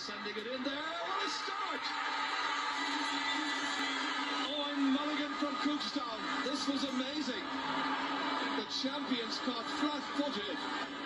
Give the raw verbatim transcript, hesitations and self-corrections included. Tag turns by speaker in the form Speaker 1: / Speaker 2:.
Speaker 1: sending it in there. What a start! Owen Mulligan from Cookstown. This was amazing. The champions caught flat-footed.